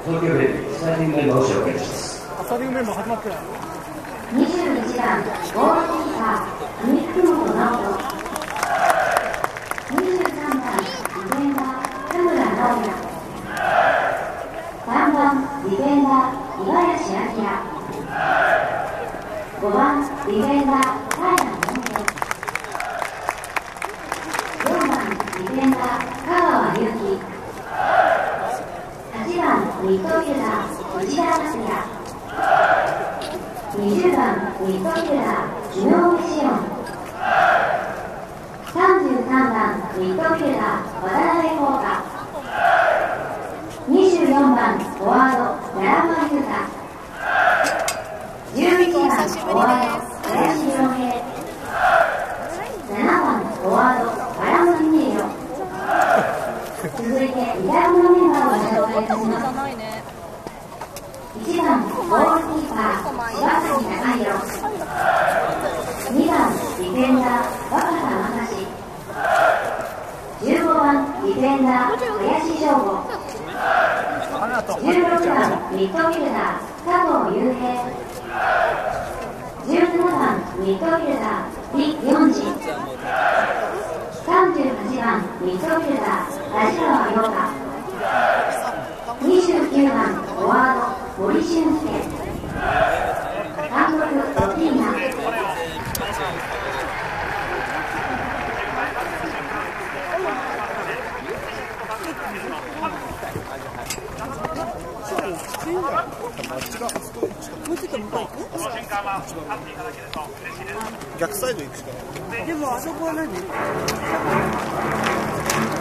東京ベルスターティングメンバーを紹介します。 スターティングメンバー始まってない。 21番ゴールキーパー上福本直人、23番ディフェンダー田村直也、3番ディフェンダー五十嵐明、5番ディフェンダー平野門平、4番ディフェンダー香川祐希、8番ミッドフィルダー内田達也、20番ミッドフィルダー井上志音、33番ミッドフィルダー渡辺幸太、24番フォワード奈良間優太、11番フォワード林良平、7番フォワード原本美恵、続いてリザーブのメンバーをご紹介いたします。1番ゴールキーパー柴崎貴弘、2番ディフェンダー若田正史、15番ディフェンダー林翔吾、16番ミッドフィルダー佐藤雄平、17番ミッドフィルダー李四次、38番ミッドフィルダー田川陽太、29番フォワード森俊介、監督ロティーナ。 逆サイド行くしかない。でもあそこは何？